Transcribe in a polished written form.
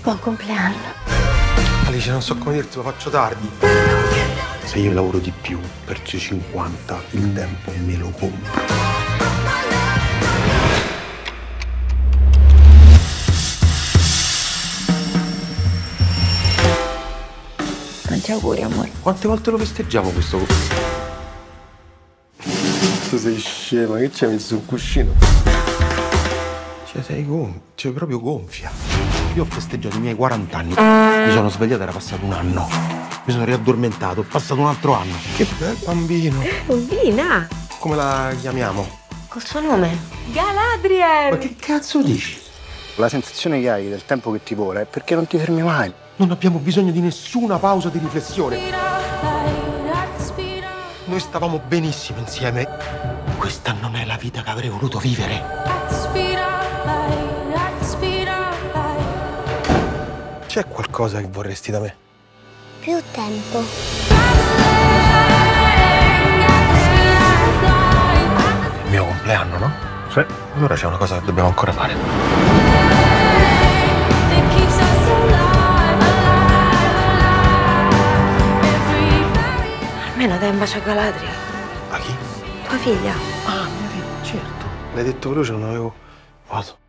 Buon compleanno. Alice, non so come dirti, lo faccio tardi. Se io lavoro di più per 50, il tempo me lo compro. Tanti auguri, amore. Quante volte lo festeggiamo questo? Tu sei scema, che ci hai messo un cuscino? Sei proprio gonfia. Io ho festeggiato i miei 40 anni. Mi sono svegliato, era passato un anno. Mi sono riaddormentato, è passato un altro anno. Che bel bambino. Bambina. Come la chiamiamo? Col suo nome? Galadriel. Ma che cazzo dici? La sensazione che hai del tempo che ti vola è perché non ti fermi mai. Non abbiamo bisogno di nessuna pausa di riflessione. Noi stavamo benissimo insieme. Questa non è la vita che avrei voluto vivere. C'è qualcosa che vorresti da me? Più tempo. Il mio compleanno, no? Sì. Allora c'è una cosa che dobbiamo ancora fare. Almeno dai un bacio a Galadriel. A chi? Tua figlia. Ah, mia figlia, certo. L'hai detto veloce, non avevo... Vado.